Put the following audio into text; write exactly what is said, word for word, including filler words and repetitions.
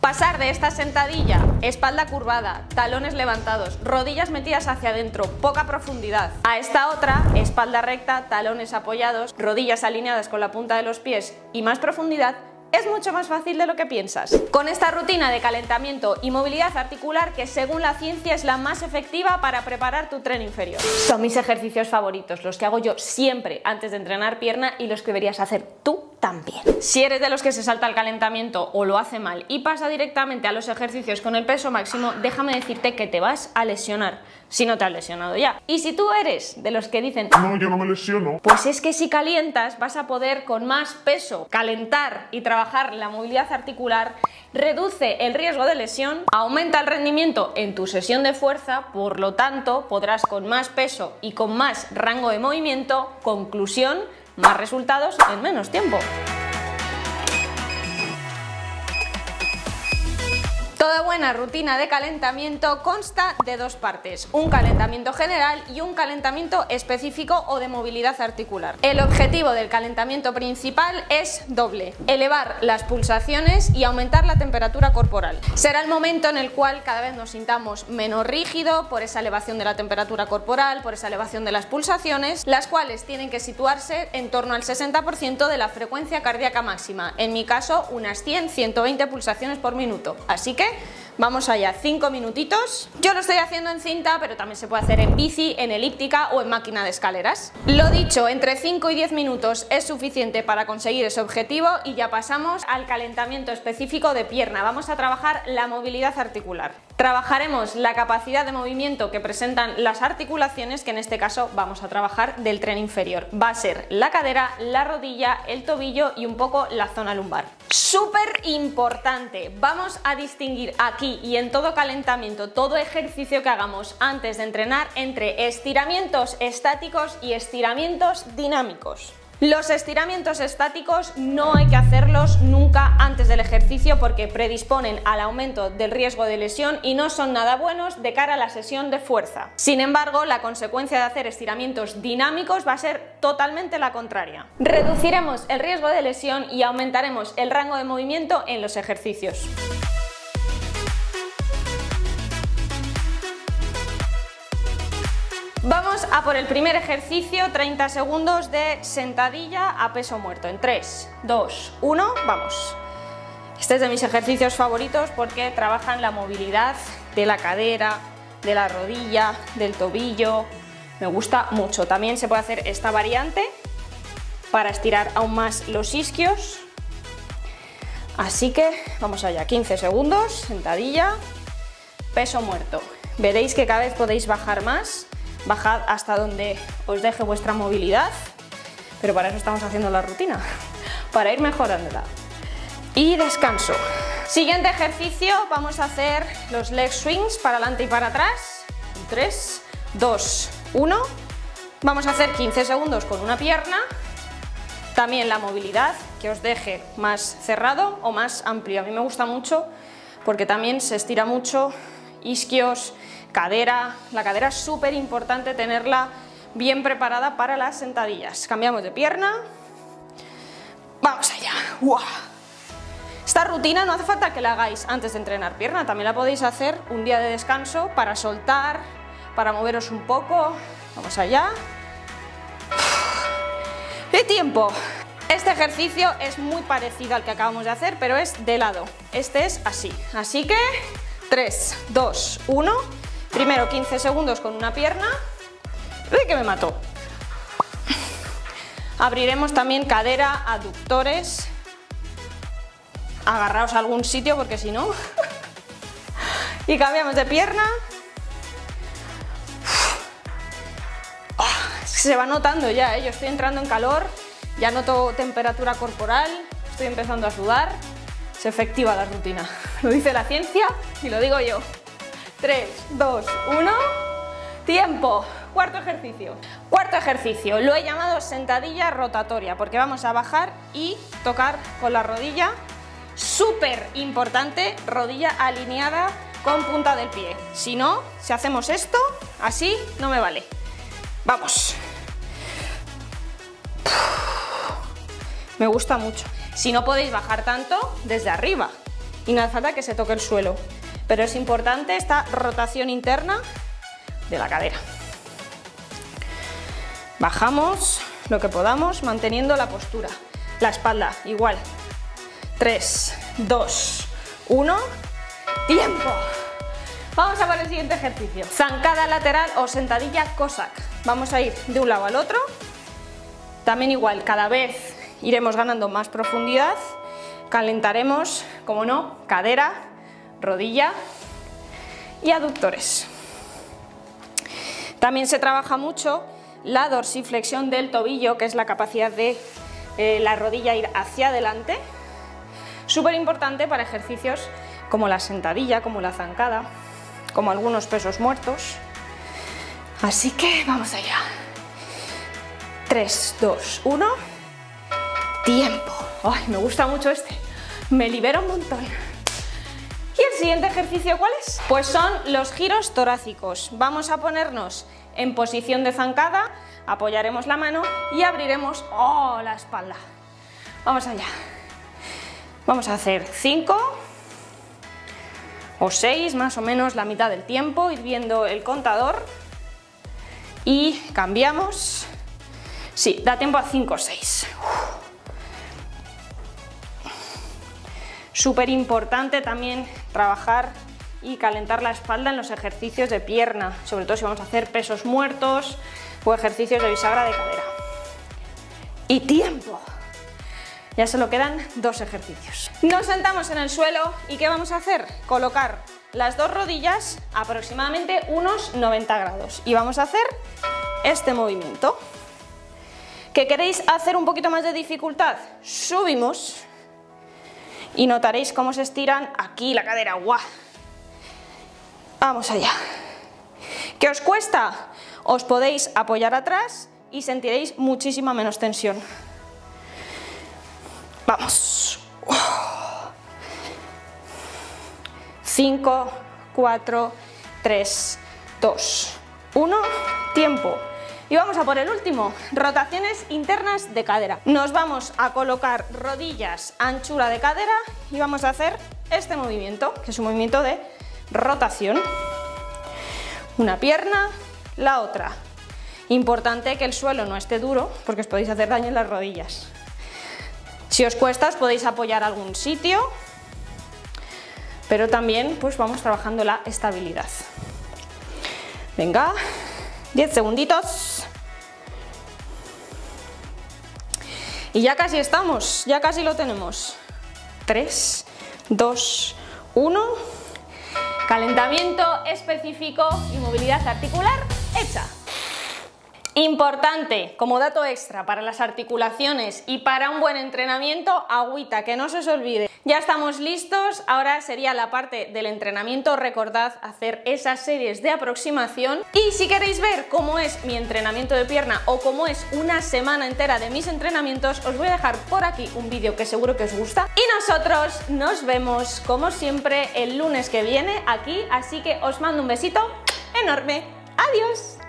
Pasar de esta sentadilla, espalda curvada, talones levantados, rodillas metidas hacia adentro, poca profundidad, a esta otra, espalda recta, talones apoyados, rodillas alineadas con la punta de los pies y más profundidad, es mucho más fácil de lo que piensas. Con esta rutina de calentamiento y movilidad articular, que según la ciencia es la más efectiva para preparar tu tren inferior. Son mis ejercicios favoritos, los que hago yo siempre antes de entrenar pierna y los que deberías hacer tú también. Si eres de los que se salta el calentamiento o lo hace mal y pasa directamente a los ejercicios con el peso máximo, déjame decirte que te vas a lesionar, si no te has lesionado ya. Y si tú eres de los que dicen no, yo no me lesiono, pues es que si calientas vas a poder con más peso calentar y trabajar la movilidad articular, reduce el riesgo de lesión, aumenta el rendimiento en tu sesión de fuerza, por lo tanto podrás con más peso y con más rango de movimiento, conclusión, más resultados en menos tiempo. Toda buena rutina de calentamiento consta de dos partes, un calentamiento general y un calentamiento específico o de movilidad articular. El objetivo del calentamiento principal es doble: elevar las pulsaciones y aumentar la temperatura corporal. Será el momento en el cual cada vez nos sintamos menos rígido por esa elevación de la temperatura corporal, por esa elevación de las pulsaciones, las cuales tienen que situarse en torno al sesenta por ciento de la frecuencia cardíaca máxima, en mi caso unas cien a ciento veinte pulsaciones por minuto. Así que vamos allá, cinco minutitos. Yo lo estoy haciendo en cinta, pero también se puede hacer en bici, en elíptica o en máquina de escaleras. Lo dicho, entre cinco y diez minutos es suficiente para conseguir ese objetivo y ya pasamos al calentamiento específico de pierna. Vamos a trabajar la movilidad articular. Trabajaremos la capacidad de movimiento que presentan las articulaciones, que en este caso vamos a trabajar del tren inferior. Va a ser la cadera, la rodilla, el tobillo y un poco la zona lumbar. Súper importante, vamos a distinguir aquí y en todo calentamiento, todo ejercicio que hagamos antes de entrenar, entre estiramientos estáticos y estiramientos dinámicos. Los estiramientos estáticos no hay que hacerlos nunca antes del ejercicio porque predisponen al aumento del riesgo de lesión y no son nada buenos de cara a la sesión de fuerza. Sin embargo, la consecuencia de hacer estiramientos dinámicos va a ser totalmente la contraria. Reduciremos el riesgo de lesión y aumentaremos el rango de movimiento en los ejercicios. Vamos a por el primer ejercicio, treinta segundos de sentadilla a peso muerto. En tres, dos, uno, vamos. Este es de mis ejercicios favoritos porque trabajan la movilidad de la cadera, de la rodilla, del tobillo. Me gusta mucho. También se puede hacer esta variante para estirar aún más los isquios. Así que vamos allá, quince segundos, sentadilla, peso muerto. Veréis que cada vez podéis bajar más. Bajad hasta donde os deje vuestra movilidad, pero para eso estamos haciendo la rutina, para ir mejorándola. Y descanso. Siguiente ejercicio, vamos a hacer los leg swings para adelante y para atrás. tres, dos, uno. Vamos a hacer quince segundos con una pierna. También la movilidad, que os deje más cerrado o más amplio. A mí me gusta mucho porque también se estira mucho isquios, cadera. La cadera es súper importante tenerla bien preparada para las sentadillas. Cambiamos de pierna. Vamos allá. ¡Uah! Esta rutina no hace falta que la hagáis antes de entrenar pierna, también la podéis hacer un día de descanso para soltar, para moveros un poco. Vamos allá. ¡Y tiempo! Este ejercicio es muy parecido al que acabamos de hacer, pero es de lado. Este es así. Así que tres, dos, uno. Primero quince segundos con una pierna. ¡Uy, que me mató! Abriremos también cadera, aductores. Agarraos a algún sitio porque si no... Y cambiamos de pierna. Se va notando ya, ¿eh? Yo estoy entrando en calor, ya noto temperatura corporal, estoy empezando a sudar. Es efectiva la rutina. Lo dice la ciencia y lo digo yo. tres, dos, uno, tiempo. Cuarto ejercicio. Cuarto ejercicio, lo he llamado sentadilla rotatoria porque vamos a bajar y tocar con la rodilla. Súper importante, rodilla alineada con punta del pie. Si no, si hacemos esto, así no me vale. Vamos. Me gusta mucho. Si no podéis bajar tanto, desde arriba. y no hace falta que se toque el suelo, pero es importante esta rotación interna de la cadera. Bajamos lo que podamos manteniendo la postura. La espalda igual. tres, dos, uno, tiempo. Vamos a por el siguiente ejercicio. Zancada lateral o sentadilla Cossack. Vamos a ir de un lado al otro. También igual, cada vez iremos ganando más profundidad. Calentaremos, como no, cadera, rodilla y aductores. También se trabaja mucho la dorsiflexión del tobillo, que es la capacidad de eh, la rodilla ir hacia adelante. Súper importante para ejercicios como la sentadilla, como la zancada, como algunos pesos muertos. Así que vamos allá. tres, dos, uno, tiempo. Ay, me gusta mucho este, me libera un montón. ¿Y el siguiente ejercicio cuál es? Pues son los giros torácicos. Vamos a ponernos en posición de zancada, apoyaremos la mano y abriremos oh, la espalda. Vamos allá. Vamos a hacer cinco o seis, más o menos la mitad del tiempo, ir viendo el contador y cambiamos. Sí, da tiempo a cinco o seis. Súper importante también trabajar y calentar la espalda en los ejercicios de pierna, sobre todo si vamos a hacer pesos muertos o ejercicios de bisagra de cadera. Y tiempo. Ya solo quedan dos ejercicios. Nos sentamos en el suelo y ¿qué vamos a hacer? Colocar las dos rodillas aproximadamente unos noventa grados y vamos a hacer este movimiento. ¿Que queréis hacer un poquito más de dificultad? Subimos y notaréis cómo se estiran aquí la cadera. ¡Guau! Vamos allá. ¿Qué os cuesta? Os podéis apoyar atrás y sentiréis muchísima menos tensión. Vamos. cinco, cuatro, tres, dos, uno, tiempo. Y vamos a por el último, rotaciones internas de cadera. Nos vamos a colocar rodillas, anchura de cadera y vamos a hacer este movimiento, que es un movimiento de rotación. Una pierna, la otra. Importante que el suelo no esté duro porque os podéis hacer daño en las rodillas. Si os cuesta os podéis apoyar a algún sitio, pero también pues vamos trabajando la estabilidad. Venga, diez segunditos. Y ya casi estamos, ya casi lo tenemos. tres, dos, uno. Calentamiento específico y movilidad articular hecha. Importante, como dato extra para las articulaciones y para un buen entrenamiento, agüita, que no se os olvide. Ya estamos listos, ahora sería la parte del entrenamiento. Recordad hacer esas series de aproximación y si queréis ver cómo es mi entrenamiento de pierna o cómo es una semana entera de mis entrenamientos, os voy a dejar por aquí un vídeo que seguro que os gusta y nosotros nos vemos como siempre el lunes que viene aquí, así que os mando un besito enorme. ¡Adiós!